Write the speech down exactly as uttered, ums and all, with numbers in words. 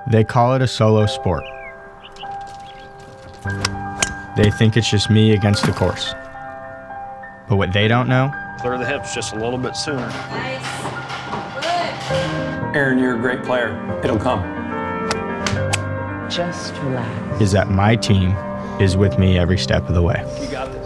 They call it a solo sport. They think it's just me against the course. But what they don't know, clear the hips just a little bit sooner. Nice. Good. Aaron, you're a great player. It'll come. Just relax. is that my team is with me every step of the way. You got this.